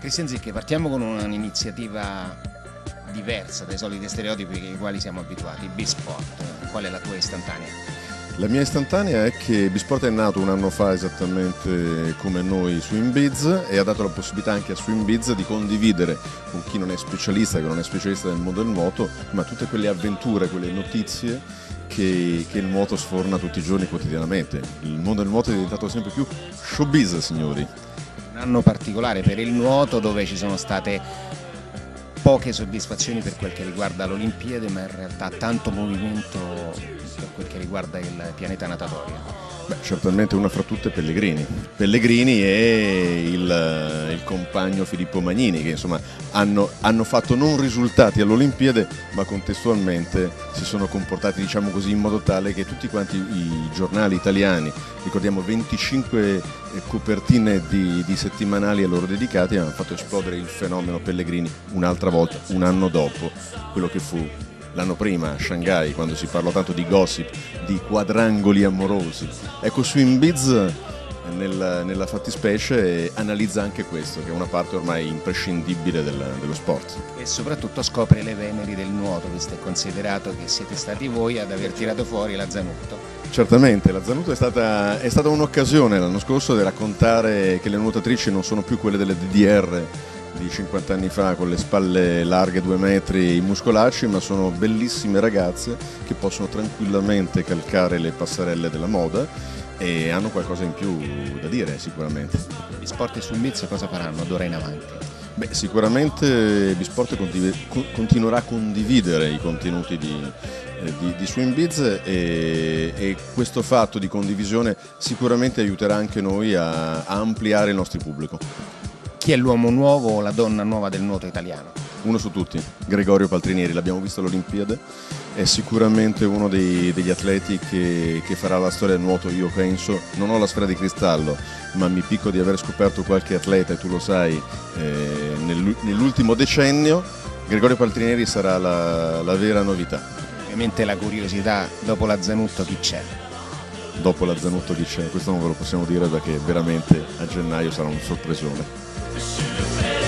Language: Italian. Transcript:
Christian Zicche, partiamo con un'iniziativa diversa dai soliti stereotipi ai quali siamo abituati, B-Sport. Qual è la tua istantanea? La mia istantanea è che B-Sport è nato un anno fa esattamente come noi su Swimbiz e ha dato la possibilità anche a Swimbiz di condividere con chi non è specialista, che non è specialista nel mondo del nuoto, ma tutte quelle avventure, quelle notizie che il nuoto sforna tutti i giorni quotidianamente. Il mondo del nuoto è diventato sempre più showbiz, signori. Un anno particolare per il nuoto dove ci sono state poche soddisfazioni per quel che riguarda l'Olimpiade, ma in realtà tanto movimento per quel che riguarda il pianeta natatorio. Beh, certamente una fra tutte Pellegrini. Pellegrini e il compagno Filippo Magnini, che insomma hanno fatto non risultati all'Olimpiade, ma contestualmente si sono comportati, diciamo così, in modo tale che tutti quanti i giornali italiani, ricordiamo 25 copertine di settimanali a loro dedicati, hanno fatto esplodere il fenomeno Pellegrini un'altra volta, un anno dopo quello che fu l'anno prima a Shanghai, quando si parlò tanto di gossip, di quadrangoli amorosi. Ecco, Swimbiz nella fattispecie analizza anche questo, che è una parte ormai imprescindibile dello sport. E soprattutto scopre le veneri del nuoto, visto e considerato che siete stati voi ad aver tirato fuori la Zanutto. Certamente, la Zanutto è stata un'occasione l'anno scorso di raccontare che le nuotatrici non sono più quelle delle DDR di 50 anni fa con le spalle larghe 2 metri, i muscolacci, ma sono bellissime ragazze che possono tranquillamente calcare le passerelle della moda e hanno qualcosa in più da dire sicuramente. B-Sport e Swimbiz cosa faranno d'ora in avanti? Beh, sicuramente B-Sport continuerà a condividere i contenuti di Swimbiz e questo fatto di condivisione sicuramente aiuterà anche noi a ampliare il nostro pubblico. Chi è l'uomo nuovo o la donna nuova del nuoto italiano? Uno su tutti, Gregorio Paltrinieri, l'abbiamo visto all'Olimpiade, è sicuramente uno degli atleti che farà la storia del nuoto, io penso. Non ho la sfera di cristallo, ma mi picco di aver scoperto qualche atleta, e tu lo sai, nell'ultimo decennio. Gregorio Paltrinieri sarà la vera novità. Ovviamente la curiosità, dopo la Zanutto chi c'è? Dopo la Zanutto chi c'è? Questo non ve lo possiamo dire perché veramente a gennaio sarà un sorpresone.